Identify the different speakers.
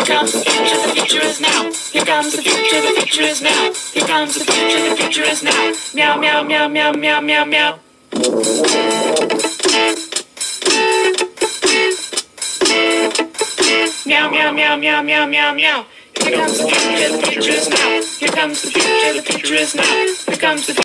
Speaker 1: Here comes the future, the future is now. Here comes the future, the future is now. Here comes the future, the future is now. Meow, meow, meow, meow, meow, meow, meow. Meow, meow, meow, meow, meow, meow, meow. Here comes the future is now. Here comes the future is now. Here comes the